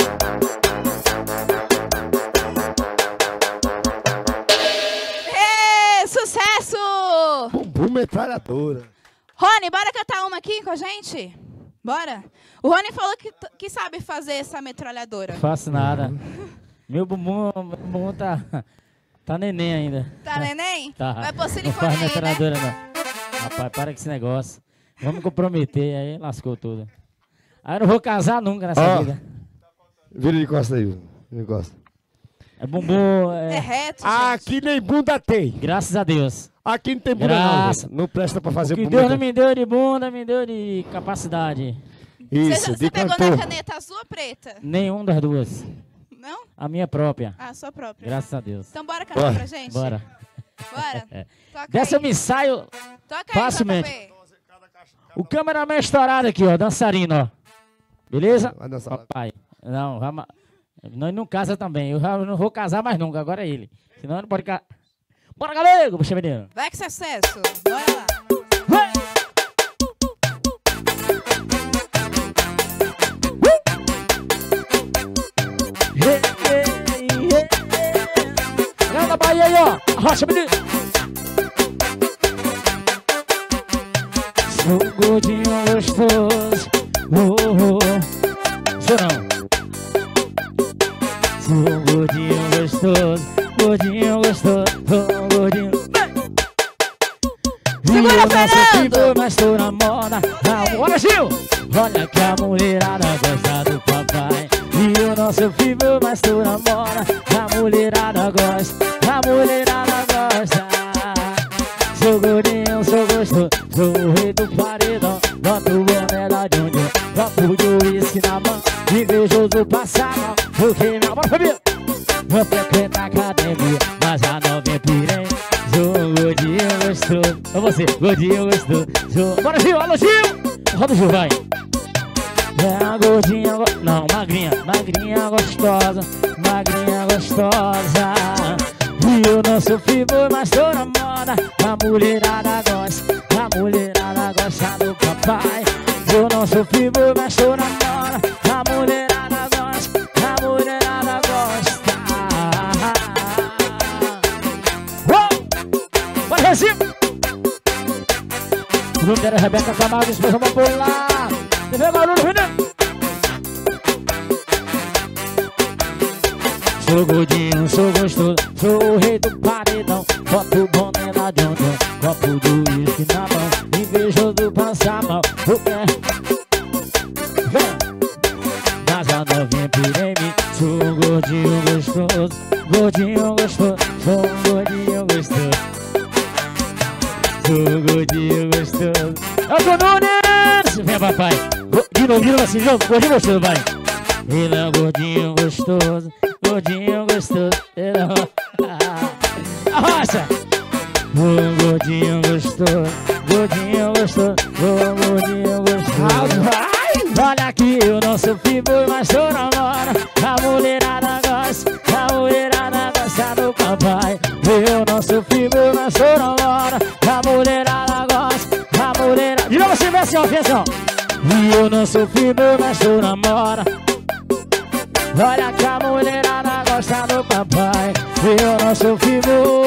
Ê, sucesso! Bumbum metralhadora. Rony, bora cantar uma aqui com a gente? Bora? O Rony falou que sabe fazer essa metralhadora. Não faço nada. Meu bumbum tá neném ainda. Tá, neném? Tá. Vai pôr Não silicone faz aí, né? metralhadora, não. Rapaz, para com esse negócio. Vamos comprometer, aí lascou tudo. Aí eu não vou casar nunca nessa Ó. vida. Vira de costa aí, vira de costa. É bumbum. É reto, gente. Aqui nem bunda tem. Graças a Deus. Aqui não tem bunda Graça. não. Não presta pra fazer O que bumbum. Deus não me deu de bunda, me deu de capacidade. Isso, Você de pegou cantor. na caneta azul ou preta? Nenhum das duas. Não? A minha própria. Ah, sua própria. Graças a Deus. Então bora cantar Bora. pra gente? Bora. Bora. Toca Dessa eu aí. me saio Toca aí, facilmente. JP. O cameraman estourado aqui, ó, dançarino, ó. Beleza? Vai dançar. Papai. Não, vamos. Nós não casa também. Eu já não vou casar mais nunca, agora é ele. Senão não pode casar. Bora, galera! Puxa, menino. Vai que sucesso. Bora lá. Galera da Bahia aí, ó. Arrocha, menino. Sou gordinho gostoso. Sou não. Sou gordinho gostoso. Gordinho gostoso. Sou gordinho. Segura, Fernando! Mas tô na moda. Bora, Gil! Olha que a mulherada gosta do papai. E o nosso vivo, mas tô na moda. A mulherada gosta. A mulherada gosta. Sou gordinho, sou gostoso. Sou o rei do paredão. Boto o boné lá de onde eu. Copo de uísque na mão. Invejoso passar mal. Porque minha bora, família. Não frequento a academia, mas já não vem pirem. Sou um gordinho gostoso. É você, gordinho gostoso. Bora, Gil, alô, Gil! Roda o Gil, vai. É a gordinha gostosa. Não, magrinha, magrinha gostosa, magrinha gostosa. E eu não sou fibro, mas tô na moda. A mulherada gosta, a mulherada gosta do papai. Eu não sou fibro, mas tô na moda. A mulherada gosta, a mulherada gosta. Vai, Recife! Bruno era Rebeca Camargo, esposa popular. TV barulho, menino! Sou gordinho, sou gostoso, sou o rei do paredão. Boto o boné na John, copo de uísque na mão. Invejoso passa mal, o pé. Mas a novinha pira em mim. Sou um gordinho gostoso, gordinho gostoso. Sou um gordinho gostoso. Sou um gordinho gostoso. Alto Nunes! Vem, papai. De novo assim, jogo, gordinho gostoso, vai. Ele é um gordinho gostoso, gordinho gostoso. Ele é um... Arrocha! Um gordinho gostoso, gordinho gostoso. Um gordinho gostoso. Olha aqui, eu não sou fibro, mas sou namora. A mulherada gosta, a mulherada gosta do papai. Eu não sou fibro, mas sou namora. A mulherada gosta, a mulherada... De novo, assim, assim, ó, atenção. E eu não sou fibro, mas sou namora. Olha que a mulherada gosta do papai. Eu não sou fibro,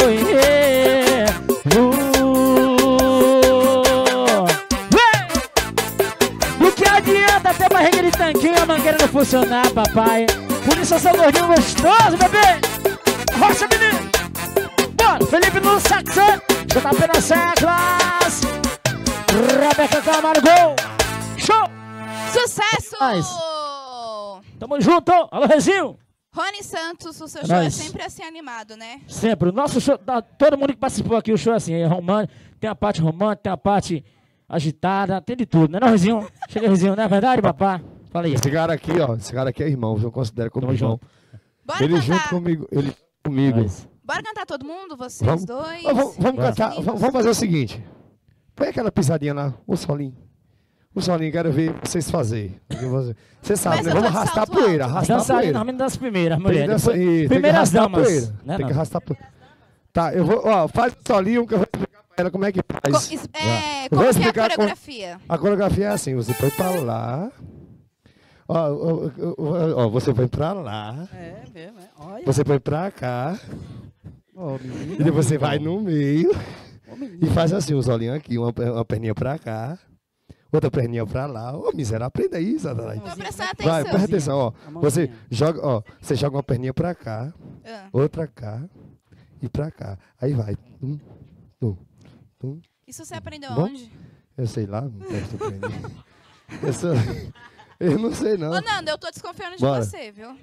O que adianta ter barriga de tanquinho, a mangueira não funcionar, papai? Por isso eu sou gordinho gostoso, bebê. Rocha, menino. Bora, Felipe no saxo. JP nas teclas. Rebeca Camargo. Show. Sucesso! Tamo junto. Alô, Rezinho. Rony Santos, o seu show é sempre assim animado, né? Sempre. O nosso show, todo mundo que participou aqui, o show é assim, é romântico. Tem a parte romântica, tem a parte agitada, tem de tudo, né, não, Rezinho? Chega, Rezinho, não é verdade, papá? Fala aí. Esse cara aqui, ó, esse cara aqui é irmão, eu considero como irmão. Bora ele cantar. junto comigo, ele comigo. Bora cantar todo mundo, vocês dois? Vamos cantar, vamos fazer o seguinte. Põe aquela pisadinha lá, o solinho. O solinho, quero ver vocês fazer. Você sabe, né? Vamos arrastar a poeira, arrastar a poeira. Não, dança primeiro, a mulher. Primeiras damas. Né, tem que arrastar a poeira. Tá, eu vou, ó, faz o solinho que eu vou explicar pra ela como é que faz. Como que é a coreografia? A coreografia é assim, você põe pra lá. Ó, você põe pra lá. É mesmo, é. Olha. Você põe pra cá. Oh, e depois você vai no meio. E faz assim, os olhinhos aqui, uma perninha pra cá. Outra perninha pra lá. Ô, miserável, aprenda aí, Satanás. Tô prestando atenção. Vai, presta atenção, ó. Você joga uma perninha pra cá, outra cá e pra cá. Aí vai. Isso você aprendeu Bom? onde? Eu sei lá, não quero que eu aprendi. Eu não sei, não. Ô, Nando, eu tô desconfiando de você, viu?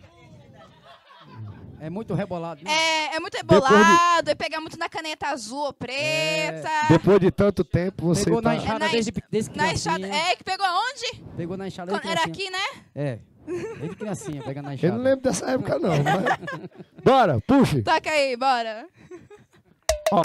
É muito rebolado, né? É muito rebolado, é pegar muito na caneta azul ou preta. Depois de tanto tempo, você pegou tá... na enxada desde na enxada. Que pegou aonde? Pegou na enxada desde Era criancinha. aqui, né? É, desde criancinha, pegando na enxada. Eu não lembro dessa época, não. Mas... Bora, puxe. Toca aí, bora. Ó.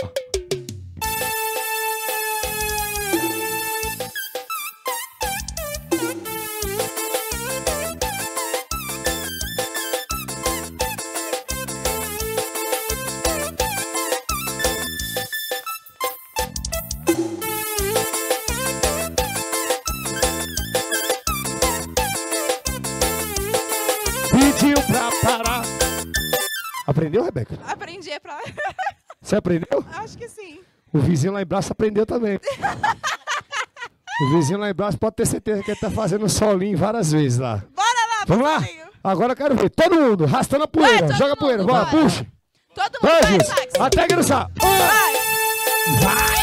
Pediu pra parar. Aprendeu, Rebeca? Aprendi é pra... Você aprendeu? Acho que sim. O vizinho lá em Braço aprendeu também. O vizinho lá em Braço pode ter certeza que ele tá fazendo um solinho várias vezes lá. Bora lá, vamos lá? Agora eu quero ver. Todo mundo, arrastando a poeira. Joga a poeira, bora, puxa. Todo mundo, vai, Gilson. sax. Até engrossar. Vai.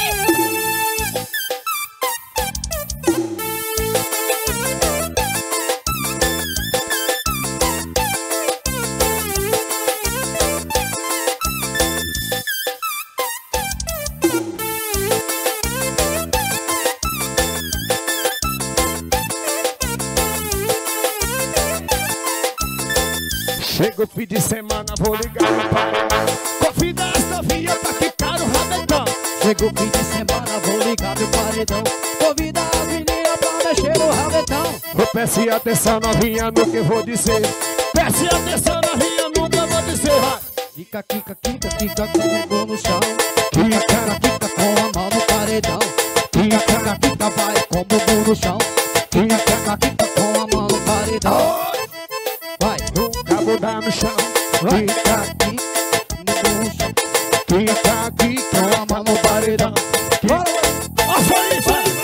Chega o fim de semana, vou ligar no pai. Confidência via pra ficar o rabetão. Chegou fim de semana, vou ligar meu paredão. Convida a menina pra mexer no rabetão. Preste atenção, novinha, no que eu vou dizer. Preste atenção, novinha, no que eu vou dizer. Vai. Quica, quica, quica, quica com o bumbum no chão. Quica, quica, quica com a mão no paredão. Quica, quica, quica, vai com o bumbum no chão. Quica, quica, quica com a mão no paredão. Vai, Cabo dá no chão. quica, quica no chão. Quica, quica, Com a mão no paredão. Bora, ó, foi isso aí.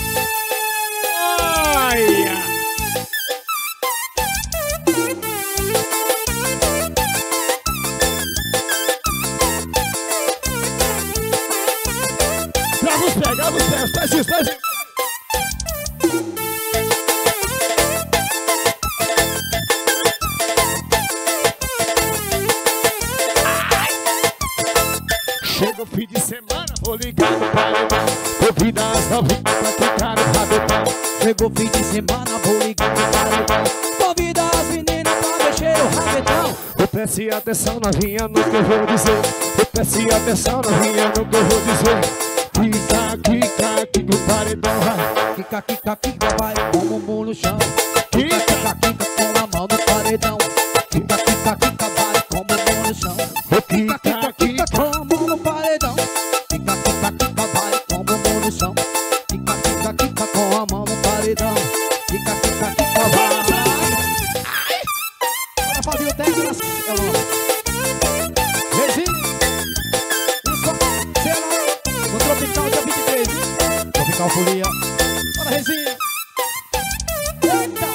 Ai, grava os pés, faz isso, faz isso. Chega o fim de semana, vou ligar no paredão. Convida as novinhas pra tocar no rabetão. chegou fim de semana, vou ligar no paredão. Convida as meninas pra mexer o rabetão. Preste atenção, novinha, no que eu vou dizer. Preste atenção, novinha, no que eu vou dizer. Quica, quica, quica, o paredão vai. Quica, quica, quica, vai com o bumbum no chão. Quica, quica, quica, com a mão no paredão. Quica, quica, quica, vai com o bumbum no chão. Quica, quica, quica, com a mão no paredão. Quica, quica, quica, vai com o bumbum no chão. Quica, quica, quica, com a mão no paredão. Quica, quica, quica, vai. Bora, Fabinho, técnicas. É o nome. Regina. No Tropical dia 23, hein? Tropical Folia. Bora, Rezinha. Eita!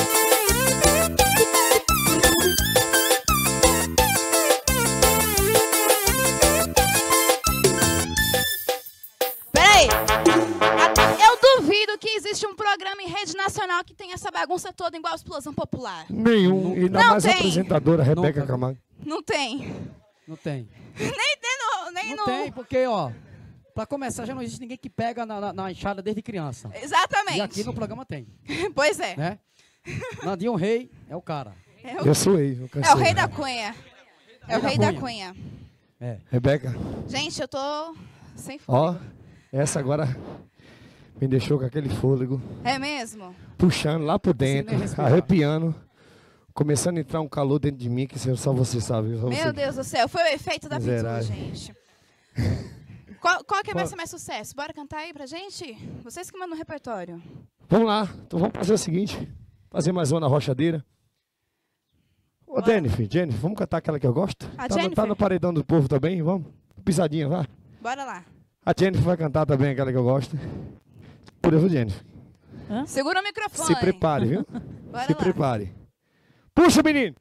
Peraí. Eu duvido que existe um programa em rede nacional que tenha essa bagunça toda igual a Explosão Popular. Nenhum, e ainda Não mais a tem. apresentadora Rebeca Não, Camargo. Não tem. Não tem. Nem Não tem, porque, ó, pra começar, já não existe ninguém que pega na enxada desde criança. Exatamente. E aqui no programa tem, Pois é. né? Nandinho Rei é o cara. Eu sou eu. É o rei da cunha. É o rei da cunha. É. Rebeca, Gente, eu tô sem ó, fôlego. essa agora me deixou com aquele fôlego, É mesmo? puxando lá por dentro, nem respirar. arrepiando, começando a entrar um calor dentro de mim que só você sabe. Só Meu você. Deus do céu, foi o efeito da pintura, Miserável. gente. Qual que vai ser mais sucesso? Bora cantar aí pra gente? Vocês que mandam o repertório. Vamos lá, então vamos fazer o seguinte, fazer mais uma na rochadeira. Ô, Jennifer, vamos cantar aquela que eu gosto? A Tá Jennifer? no paredão do povo também, vamos? Pisadinha, vai. Bora lá. A Jennifer vai cantar também aquela que eu gosto. Por isso, Jennifer, Segura o microfone. se prepare, viu? Bora Se lá. prepare. Puxa, menino!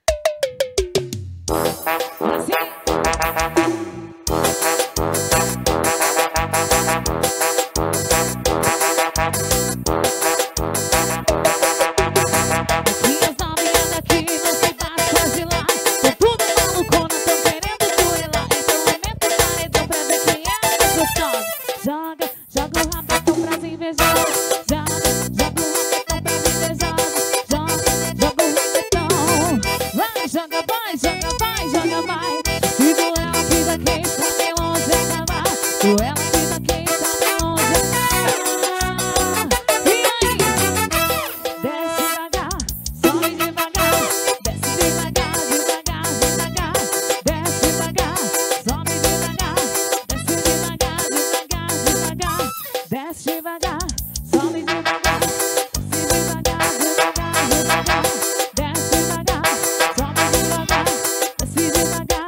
E as novinhas daqui não se bate quase lá. Tô tudo malucona, tão querendo duelar. Então aumenta o paredão pra ver quem é mais gostosa. Joga, joga o rabetão pras invejosas. Joga o rabetão pras invejosas. Joga o rabetão. Vai, joga, vai, joga, vai, joga, vai. E duela aqui da quem está bem longe acabar. Duela aqui da quem está bem longe acabar. E aí? Desce devagar, sobe devagar. Desce devagar, devagar, devagar. Desce devagar, sobe devagar. Desce devagar, devagar, devagar. Desce devagar, sobe devagar. Desce devagar, devagar, devagar. Desce devagar, sobe devagar. Desce devagar,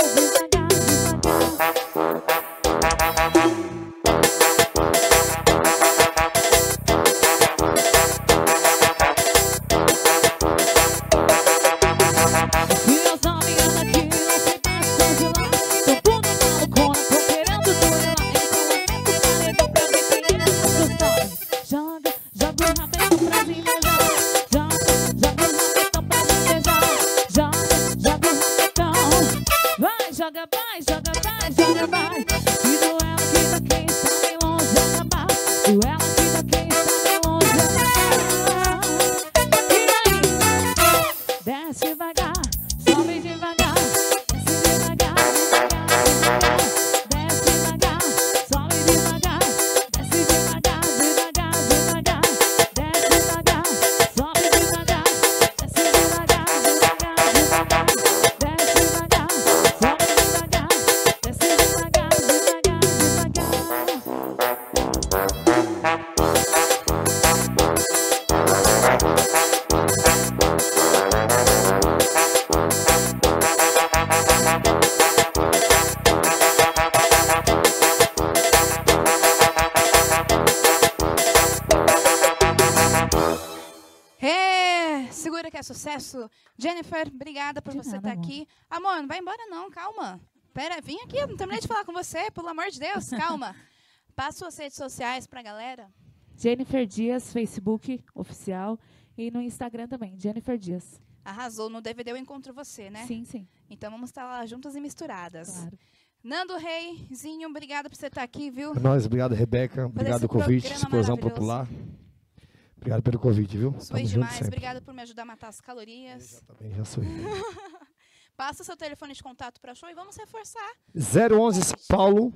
devagar, devagar. E as novinhas daqui não se bate quase lá. Tão tudo malucona, tão querendo duelar. Então aumenta o paredão pra ver quem é mais gostosa. Joga, joga o rabetão pras invejosas. Joga o rabetão pras invejosas. Joga o rabetão. Vai, joga, vai, joga, vai, joga, vai. E duela aqui da quem está bem longe acabar. Duela aqui da quem está bem longe acabar. E aí? Desce devagar, sobe devagar. Desce devagar, devagar, devagar. Desce devagar, sobe sucesso. Jennifer, obrigada por você estar aqui. Amor, não vai embora não, calma. Pera, vim aqui, eu não terminei de falar com você, pelo amor de Deus, calma. Passa suas redes sociais pra galera. Jennifer Dias, Facebook oficial. E no Instagram também, Jennifer Dias. Arrasou, no DVD eu encontro você, né? Sim, sim. Então vamos estar lá juntas e misturadas. Claro. Nando Reizinho, obrigada por você estar aqui, viu? É nóis, obrigado, Rebeca. Obrigado pelo convite, Explosão Popular. Obrigado pelo convite, viu? Suei demais, obrigada por me ajudar a matar as calorias. Já sou. Passa seu telefone de contato para show e vamos reforçar. 011 São Paulo,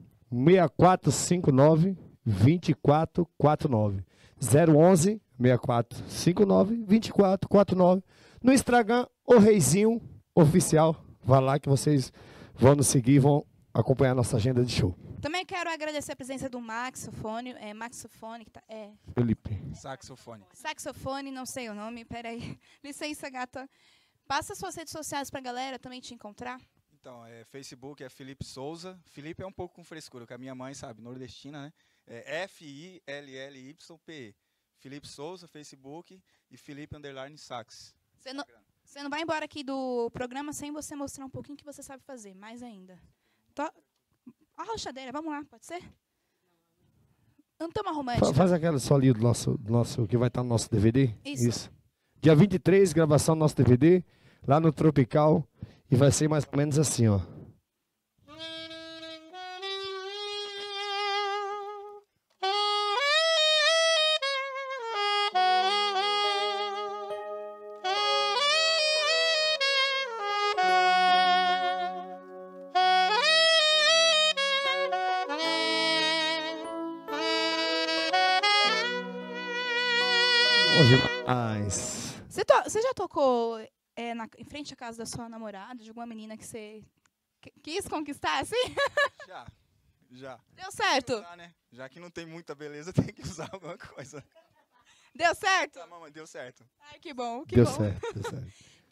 6459 2449. 011 6459 2449. No Instagram, o Reizinho Oficial. Vá lá que vocês vão nos seguir e vão acompanhar a nossa agenda de show. Também quero agradecer a presença do Maxofone. Felipe. Saxofone, não sei o nome, peraí. Licença, gata. Passa suas redes sociais pra galera também te encontrar. Então, Facebook é Felipe Souza. Felipe é um pouco com frescura, porque a minha mãe, sabe, nordestina, né? É FILLYPE. Felipe Souza, Facebook e Felipe _ Sax. Você não vai embora aqui do programa sem você mostrar um pouquinho que você sabe fazer, mais ainda. A rochadeira, vamos lá, pode ser? Não toma romântica. Faz aquela só ali do nosso, que vai estar no nosso DVD. Isso. Dia 23, gravação do nosso DVD, lá no Tropical. E vai ser mais ou menos assim, ó. Você já tocou em frente à casa da sua namorada, de alguma menina que você quis conquistar, assim? Já. Deu certo? Usar, né? Já que não tem muita beleza, tem que usar alguma coisa. Deu certo? Mamãe, deu certo. Ai, que bom, que deu bom. Certo, deu certo.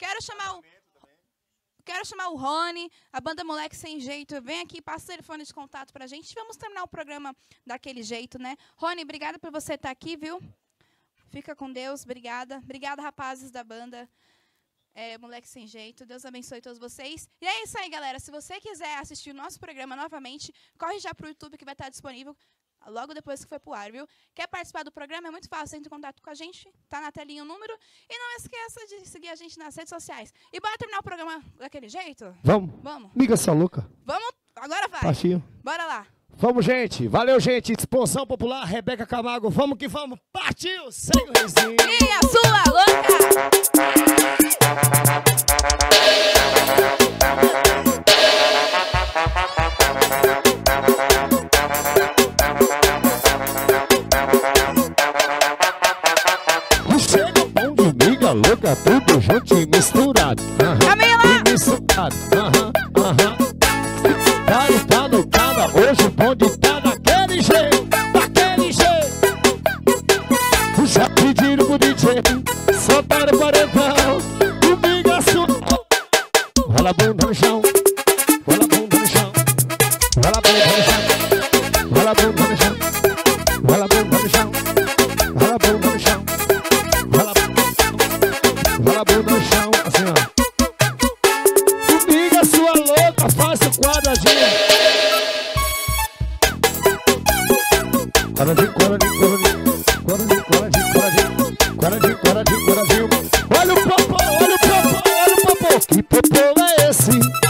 Quero chamar o Rony, a banda Moleque Sem Jeito. Vem aqui, passa o telefone de contato pra gente. Vamos terminar o programa daquele jeito, né? Rony, obrigada por você estar aqui, viu? Fica com Deus, obrigada. Obrigada, rapazes da banda Moleque Sem Jeito. Deus abençoe todos vocês. E é isso aí, galera. Se você quiser assistir o nosso programa novamente, corre já pro YouTube que vai estar disponível logo depois que foi pro ar, viu? Quer participar do programa? É muito fácil. Entre em contato com a gente. Tá na telinha o número. E não esqueça de seguir a gente nas redes sociais. E bora terminar o programa daquele jeito? Vamos. Miga sua louca. Vamos. Agora vai. Partiu. Bora lá. Vamos, gente. Valeu, gente. Explosão Popular, Rebeca Camargo. Vamos que vamos. Partiu. Segue o Reizinho. E a sua louca. Chega pão de miga louca, tudo junto e misturado. E misturado. Tá no cada, hoje o bonde tá daquele jeito. Já pediram pro DJ, soltaram o paredão. O miga sua. Rola a bunda no chão. Rola a bunda no chão. Rola a bunda no chão. Rola a bunda no chão. Rola a bunda no chão. Rola a bunda no chão. Rola a bunda no chão, assim ó. Miga sua louca, faça o quadradinho. Quadradinho. Olha o popô, que popô é esse?